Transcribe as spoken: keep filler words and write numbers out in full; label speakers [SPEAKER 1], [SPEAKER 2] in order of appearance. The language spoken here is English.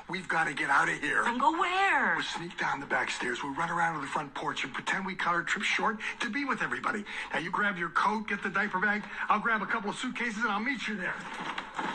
[SPEAKER 1] We've got to get out of here.
[SPEAKER 2] And go where?
[SPEAKER 1] We'll sneak down the back stairs. We'll run around to the front porch and pretend we cut our trip short to be with everybody. Now, you grab your coat, get the diaper bag. I'll grab a couple of suitcases, and I'll meet you there.